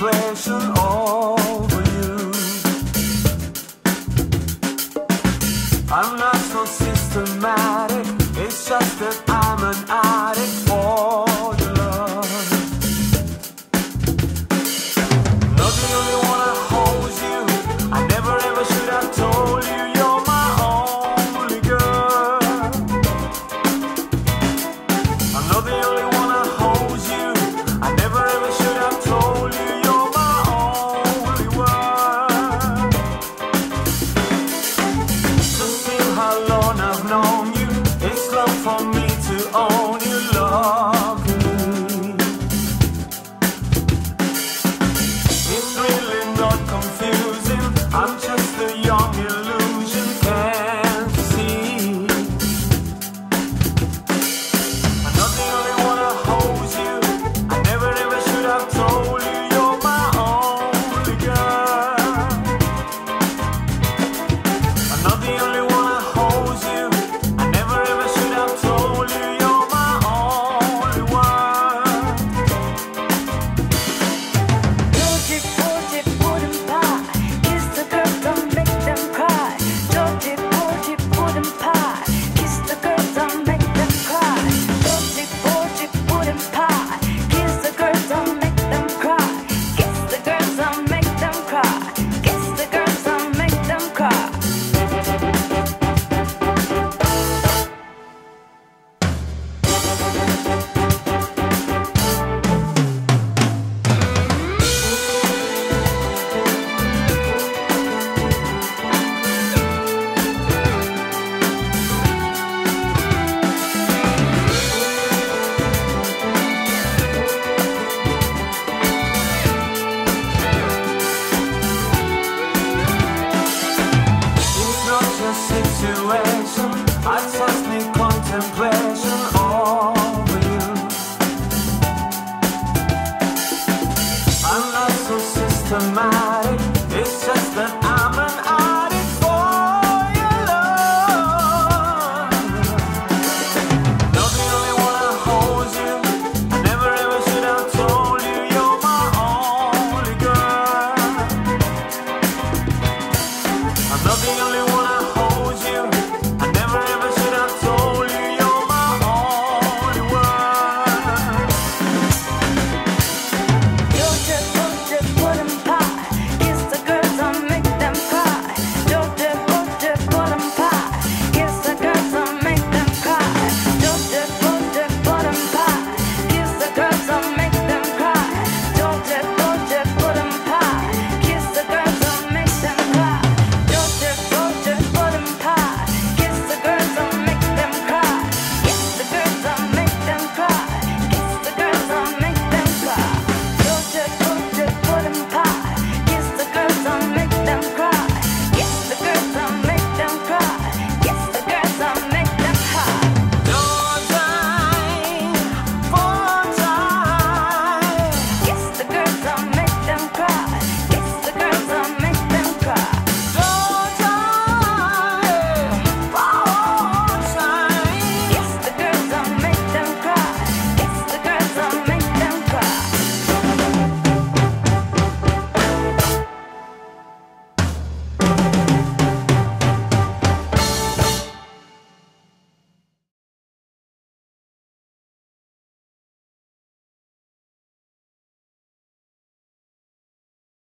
contemplation over you. I'm not so systematic, it's just that I'm an addict for your love. Not the only one that holds you, I never ever should have told you you're my only girl. I'm not the only one that holds you, I never ever should have told you you're my only world. To see how long I've known you, it's love for me to own you, luckily. It's really not confusing, I'm just a young illusion, can't you see? I'm not the only one that holds you, I never ever should have told you you're my only girl. I'm not the only one that holds you, I never ever should have told you you're my only one. Georgie Porgy pudding pie, kiss the girls, don't make them cry. Georgie Porgy pudding pie, kiss the girls, don't make them cry. Georgie Porgy pudding pie, kiss the girls, don't make them cry. Kiss the girls, don't make them cry. Kiss the girls, don't make them cry. It's not your situation, I just need contemplation over you. I'm not so systematic,